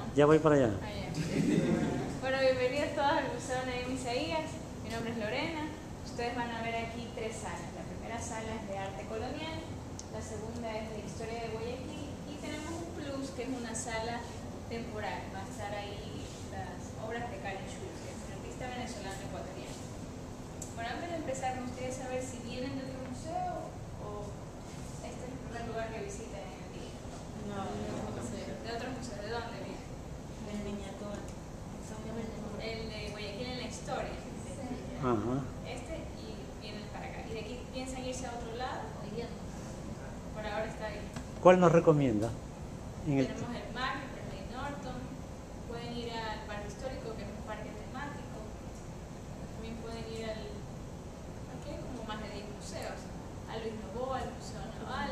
Ya voy para allá. Bueno, bienvenidos todos al Museo Naim Isaías. Mi nombre es Lorena. Ustedes van a ver aquí 3 salas. La primera sala es de arte colonial, la segunda es de historia de Guayaquil y tenemos un plus que es una sala temporal. Va a estar ahí las obras de Karen Schultz, que es un artista venezolano ecuatoriano. Bueno, antes de empezar, me gustaría saber si vienen de otro museo o este es el primer lugar que visitan en el día. No, ¿De otros museos? ¿De dónde vienen? de miniatura. El de Guayaquil en la historia. Ajá. Y vienen para acá. ¿Y de aquí piensan irse a otro lado? Por ahora está bien. ¿Cuál nos recomienda? Tenemos el MAC, el Rey Norton. Pueden ir al Parque Histórico, que es un parque temático. También pueden ir aquí hay como más de 10 museos. A Luis Novoa, al Museo Naval.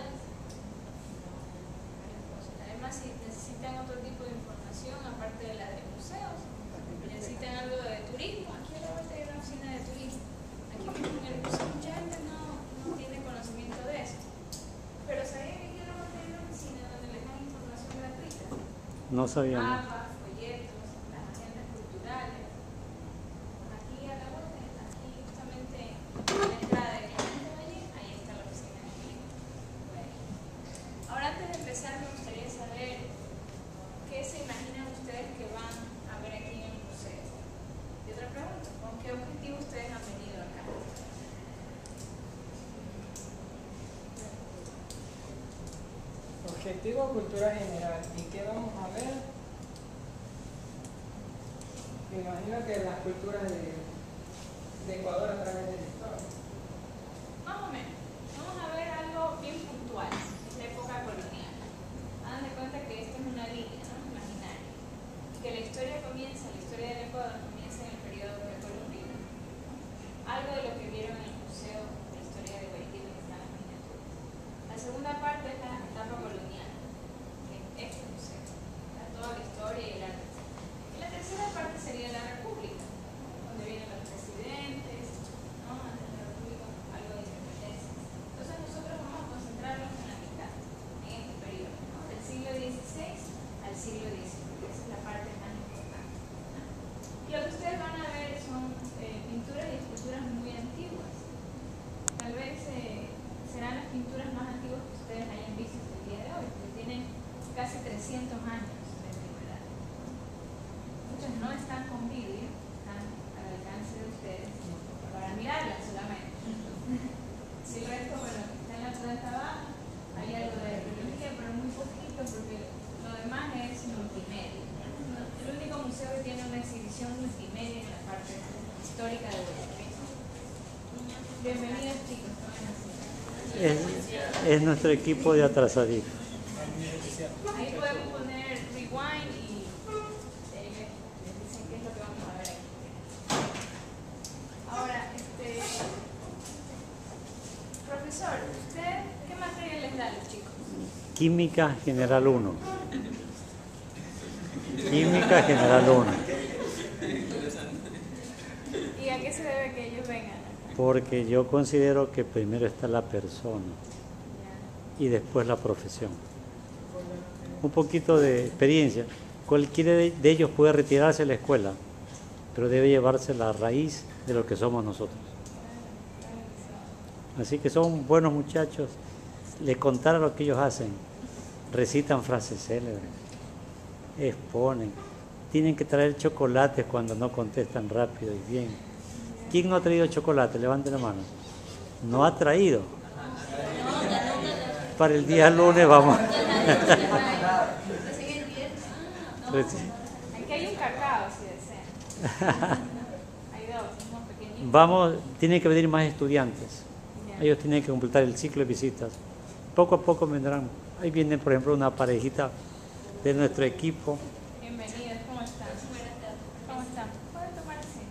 Además, si necesitan otro tipo de información, aparte de la de museos, necesitan algo de turismo, aquí a la vuelta hay una oficina de turismo. Aquí en el Museo mucha gente no tiene conocimiento de eso. Pero sabían que aquí a la vuelta hay una oficina donde les dan información gratuita. No sabíamos. Mapas, folletos, las agendas culturales. Aquí a la vuelta, aquí justamente en la entrada de Valle, ahí está la oficina de turismo. Bueno. Ahora, antes de empezar, me gustaría saber qué se imaginan ustedes que van a ver aquí en el museo. Y otra pregunta, ¿con qué objetivo ustedes han venido acá? Objetivo cultura general. ¿Y qué vamos a ver? Me imagino que las culturas de Ecuador a través de la historia. Más o menos. Vamos a ver algo bien puntual, es la época colonial. Hagan de cuenta que esta es una línea, ¿no? Imaginaria. Y que la historia del Ecuador comienza en el periodo precolombino. Algo de lo que vieron en el Museo de Historia de Guayaquil, que está en las miniaturas. La segunda parte es la etapa colonial, que es este museo. Está toda la historia y el arte. Y la tercera parte sería la República, donde vienen los presidentes, ¿no? Antes de la República, algo de independencia. Entonces nosotros vamos a concentrarnos en la mitad, en este periodo, ¿no? Del siglo XVI al siglo XIX. Esa es la parte más importante, ¿no? Y lo que ustedes van a ver son pinturas y esculturas muy antiguas. Tal vez serán las pinturas más antiguas que ustedes hayan visto hasta el día de hoy, porque tienen casi 300 años de antigüedad. Muchas no están con vídeo, están al alcance de ustedes para mirarlas solamente. Si el resto, bueno, está en la planta baja, hay algo de biología, pero muy poquito, porque lo demás es multimedia. El único museo que tiene una exhibición multimedia en la parte histórica de Guayaquil. Bienvenidos, chicos. Es nuestro equipo de atrasadito. Ahí podemos poner rewind y les dicen qué es lo que vamos a ver aquí. Ahora, profesor, ¿usted qué materia les da a los chicos? Química General 1. Química General 1. ¿Y a qué se debe que ellos vengan acá? Porque yo considero que primero está la persona y después la profesión. Un poquito de experiencia. Cualquiera de ellos puede retirarse de la escuela, pero debe llevarse la raíz de lo que somos nosotros. Así que son buenos muchachos. Les contara lo que ellos hacen. Recitan frases célebres, exponen. Tienen que traer chocolates cuando no contestan rápido y bien. ¿Quién no ha traído chocolate? Levanten la mano. ¿No ha traído? Para el día lunes vamos. Aquí hay un cacao, si desean. Hay dos, unos pequeñitos. Vamos, tienen que venir más estudiantes. Ellos tienen que completar el ciclo de visitas. Poco a poco vendrán. Ahí viene, por ejemplo, una parejita de nuestro equipo. Bienvenidos, ¿cómo están? ¿Cómo están? ¿Pueden tomar asiento?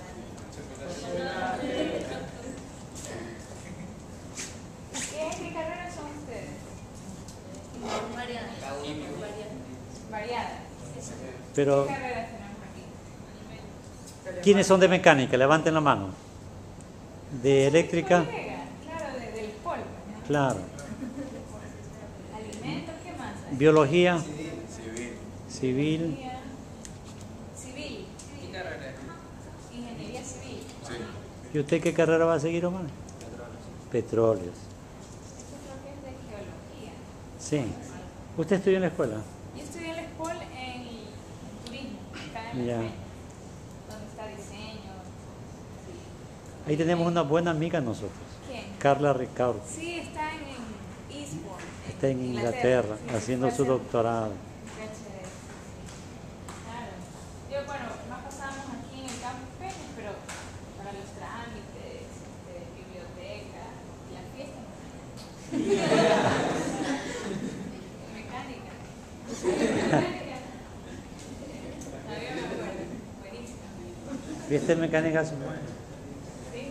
¿Qué carreras son ustedes? Variadas. Pero, ¿Qué carreras tenemos aquí? ¿quiénes son de mecánica? Levanten la mano. ¿De eléctrica? Claro, del polvo, ¿no? Claro. Alimentos, ¿qué más hay? Biología. Civil. Civil. ¿Y carrera? Ingeniería civil. ¿Y usted qué carrera va a seguir, Omar? Petróleos. Esto creo que es de geología. Sí. ¿Usted estudió en la escuela? Yo estudié en la escuela en turismo, acá en Ya. España, donde está diseño. Ahí tenemos una buena amiga nosotros, ¿Quién? Carla Ricardo. Sí, está en Eastbourne. Está en Inglaterra sí, haciendo fue su hacer doctorado. PhD. Claro. Yo, bueno, más pasábamos aquí en el campus Peñas, pero para los trámites, biblioteca, la fiesta. Mecánica. Mecánica. Todavía me acuerdo. Buenísima. ¿Viste mecánica? Son buenas. Sí.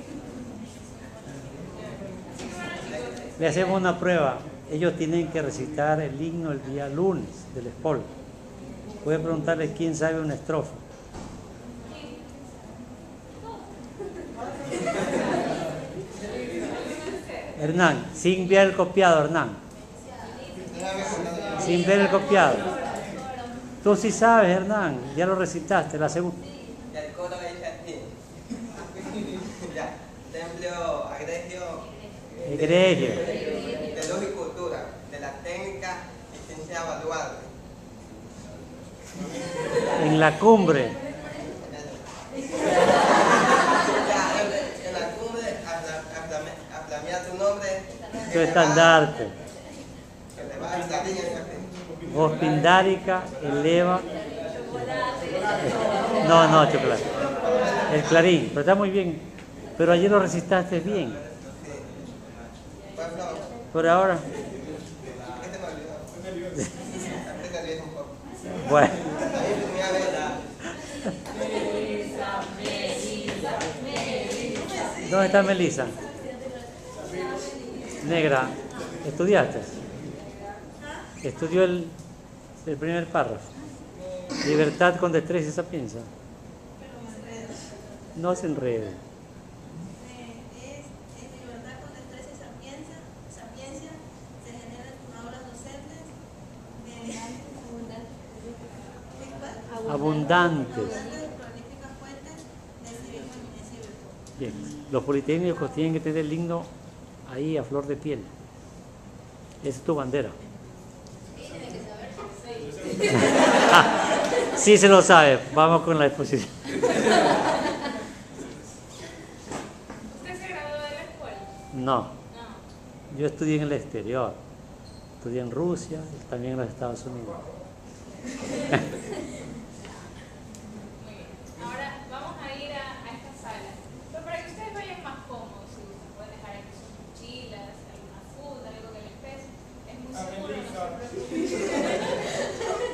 Así que bueno, chicos. Le hacemos una prueba. Ellos tienen que recitar el himno el día lunes del SPOL. Voy a preguntarles quién sabe una estrofa. Hernán, sin ver el copiado, Hernán. Sin ver el copiado. Tú sí sabes, Hernán, ya lo recitaste, la segunda. Ya el coro dice así. Ya, templo agregio Egregio. de luz y cultura, de la técnica y ciencia evaluable. En la cumbre. Ya, en la cumbre aflamea tu nombre. Tu estandarte. Que le va a estar bien ese fin. Voz pindárica, eleva. No, chocolate. El clarín, pero está muy bien. Pero ayer lo recitaste bien. Por favor, Por ahora, este me olvidó. Este te olvides un poco. bueno. Mira, ve. ¿Dónde está Melissa? Negra, ¿estudiaste? Estudió el primer párrafo. Libertad con destreza y sapiencia. No se enrede. Es libertad con destreza y sapiencia, se generan obras docentes Abundantes. y prolíficas fuentes de civismo y virtud. Bien. Los politécnicos tienen que tener el himno ahí a flor de piel. Esa es tu bandera. Sí se lo sabe. Vamos con la exposición. ¿Usted se graduó de la escuela? No, No. yo estudié en el exterior. Estudié en Rusia y también en los Estados Unidos. Muy bien. Ahora vamos a ir a esta sala. Pero para que ustedes vayan más cómodos, si gustan, pueden dejar aquí sus mochilas, alguna food, algo que les pese. Es muy seguro, no se preocupen.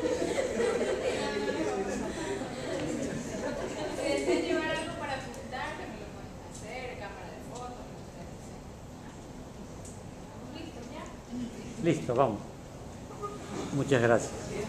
Si desean llevar algo para apuntar, también lo pueden hacer, cámara de fotos, lo que ustedes deseen. ¿Estamos listos ya? Listo, vamos. Muchas gracias.